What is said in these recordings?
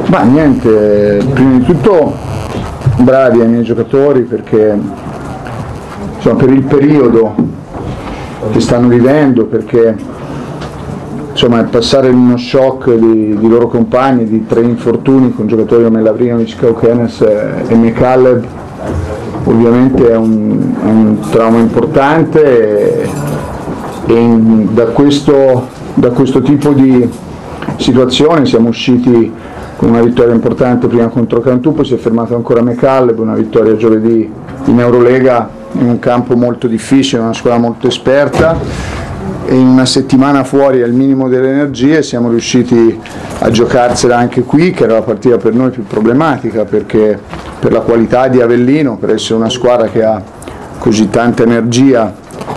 Ma niente, prima di tutto bravi ai miei giocatori perché insomma, per il periodo che stanno vivendo, perché insomma, passare uno shock di loro compagni, di 3 infortuni con giocatori come Lavrinovic, Kaukenes e McCaleb, ovviamente è un trauma importante e da questo tipo di situazione siamo usciti con una vittoria importante prima contro Cantù, poi si è fermato ancora McCaleb, una vittoria giovedì in Eurolega in un campo molto difficile, una squadra molto esperta, e in una settimana fuori al minimo delle energie siamo riusciti a giocarsela anche qui, che era la partita per noi più problematica, perché per la qualità di Avellino, per essere una squadra che ha così tanta energia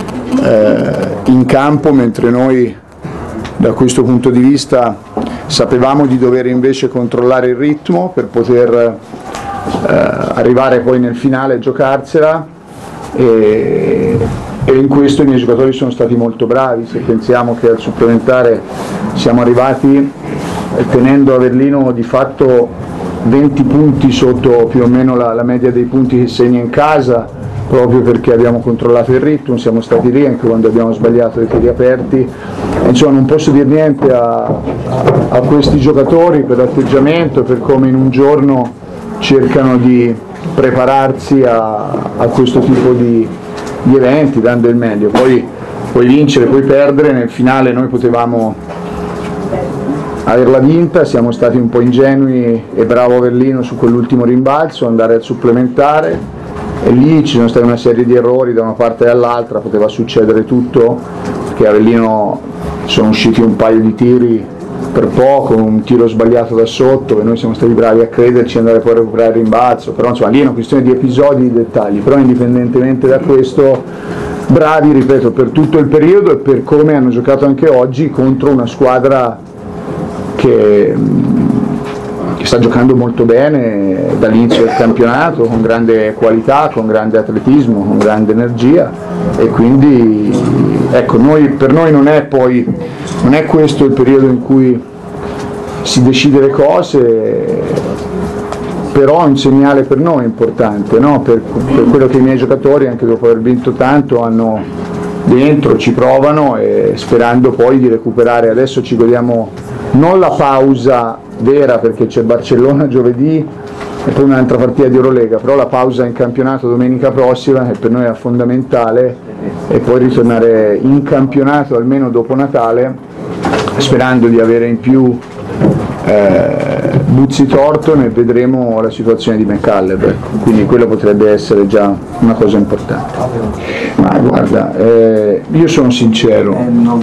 in campo, mentre noi da questo punto di vista sapevamo di dover invece controllare il ritmo per poter arrivare poi nel finale a giocarsela, e in questo i miei giocatori sono stati molto bravi. Se pensiamo che al supplementare siamo arrivati tenendo Avellino di fatto 20 punti sotto più o meno la media dei punti che segna in casa, proprio perché abbiamo controllato il ritmo, siamo stati lì anche quando abbiamo sbagliato i tiri aperti. Insomma, non posso dire niente a questi giocatori per l'atteggiamento, per come in un giorno cercano di prepararsi a questo tipo di eventi, dando il meglio. Poi puoi vincere, puoi perdere, nel finale noi potevamo averla vinta, siamo stati un po' ingenui e bravo Avellino su quell'ultimo rimbalzo, andare al supplementare, e lì ci sono stati una serie di errori da una parte e dall'altra, poteva succedere tutto, perché Avellino sono usciti un paio di tiri per poco, un tiro sbagliato da sotto e noi siamo stati bravi a crederci e andare poi a recuperare il rimbalzo, però insomma lì è una questione di episodi, di dettagli, però indipendentemente da questo bravi, ripeto, per tutto il periodo e per come hanno giocato anche oggi contro una squadra che sta giocando molto bene dall'inizio del campionato, con grande qualità, con grande atletismo, con grande energia, e quindi ecco, per noi non è questo il periodo in cui si decide le cose, però è un segnale per noi importante, no? per quello che i miei giocatori, anche dopo aver vinto tanto, hanno dentro, ci provano, e sperando poi di recuperare. Adesso ci godiamo non la pausa vera, perché c'è Barcellona giovedì e poi un'altra partita di Eurolega, però la pausa in campionato domenica prossima, che per noi è fondamentale, e poi ritornare in campionato almeno dopo Natale, sperando di avere in più Buzzi Thornton, e vedremo la situazione di McCaleb, ecco. Quindi quello potrebbe essere già una cosa importante. Ma guarda, io sono sincero,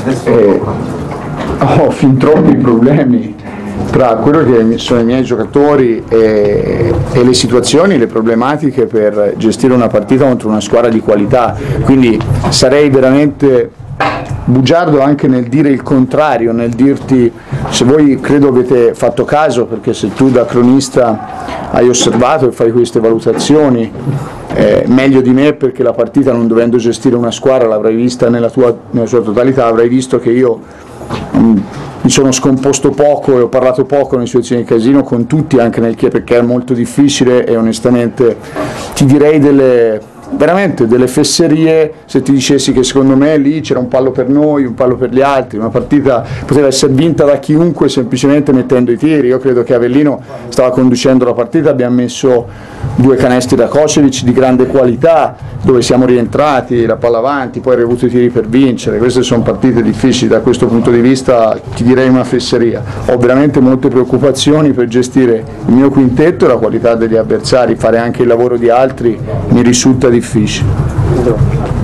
ho fin troppi problemi tra quello che sono i miei giocatori e le situazioni, le problematiche per gestire una partita contro una squadra di qualità, quindi sarei veramente bugiardo anche nel dire il contrario, nel dirti, se voi credo avete fatto caso, perché se tu da cronista hai osservato e fai queste valutazioni meglio di me, perché la partita, non dovendo gestire una squadra, l'avrai vista nella sua totalità, avrai visto che io mi sono scomposto poco e ho parlato poco nelle situazioni di casino con tutti, anche perché è molto difficile, e onestamente ti direi veramente delle fesserie se ti dicessi che secondo me lì c'era un pallo per noi, un pallo per gli altri, una partita poteva essere vinta da chiunque semplicemente mettendo i tiri. Io credo che Avellino stava conducendo la partita, abbiamo messo 2 canestri da Kocevic di grande qualità, dove siamo rientrati, la palla avanti, poi abbiamo avuto i tiri per vincere. Queste sono partite difficili, da questo punto di vista ti direi una fesseria. Ho veramente molte preoccupazioni per gestire il mio quintetto e la qualità degli avversari, fare anche il lavoro di altri mi risulta difficile.